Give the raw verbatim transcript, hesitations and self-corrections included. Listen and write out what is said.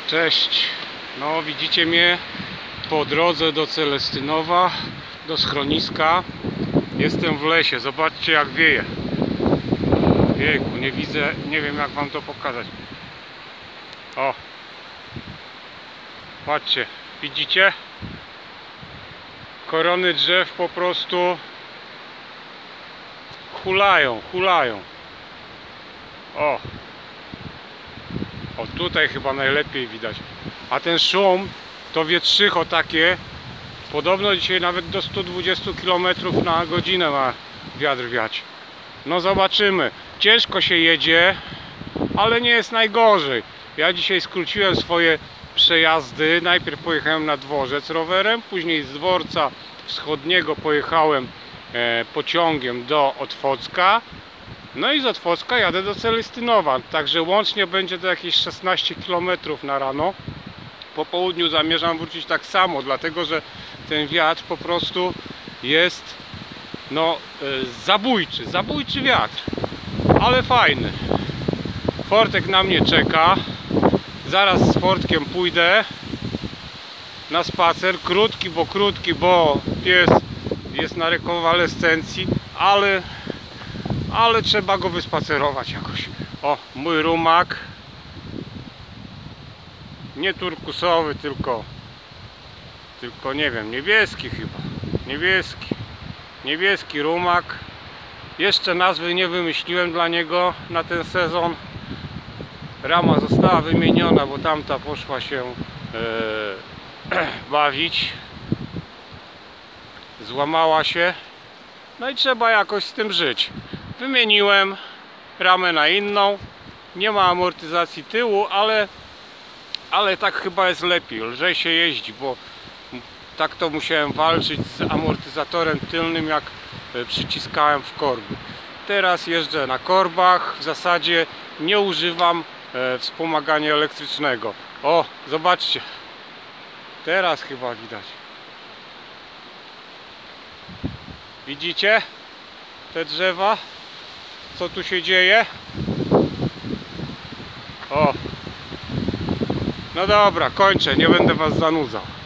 Cześć, no widzicie mnie po drodze do Celestynowa, do schroniska. Jestem w lesie, zobaczcie jak wieje. Jejku, nie widzę, nie wiem jak wam to pokazać. O, patrzcie, widzicie? Korony drzew po prostu hulają, hulają. O, o tutaj chyba najlepiej widać. A ten szum to wietrzycho takie. Podobno dzisiaj nawet do stu dwudziestu kilometrów na godzinę ma wiatr wiać. No zobaczymy. Ciężko się jedzie, ale nie jest najgorzej. Ja dzisiaj skróciłem swoje przejazdy. Najpierw pojechałem na dworzec rowerem, później z dworca wschodniego pojechałem e, pociągiem do Otwocka. No i z Otwocka jadę do Celestynowa. Także łącznie będzie to jakieś szesnaście kilometrów na rano. Po południu zamierzam wrócić tak samo, dlatego że ten wiatr po prostu jest no e, zabójczy, zabójczy wiatr, ale fajny. Fortek na mnie czeka. Zaraz z Fortkiem pójdę na spacer, krótki, bo krótki, bo pies jest na rekonwalescencji, ale ale trzeba go wyspacerować jakoś. O, mój rumak, nie turkusowy, tylko tylko nie wiem, niebieski chyba, niebieski niebieski rumak. Jeszcze nazwy nie wymyśliłem dla niego na ten sezon. Rama została wymieniona, bo tamta poszła się e, bawić, złamała się, no i trzeba jakoś z tym żyć. Wymieniłem ramę na inną, nie ma amortyzacji tyłu, ale ale tak chyba jest lepiej, lżej się jeździ, bo tak to musiałem walczyć z amortyzatorem tylnym, jak przyciskałem w korby. Teraz jeżdżę na korbach, w zasadzie nie używam e, wspomagania elektrycznego. O, zobaczcie, teraz chyba widać. Widzicie te drzewa? Co tu się dzieje? O, no dobra, kończę, nie będę was zanudzał.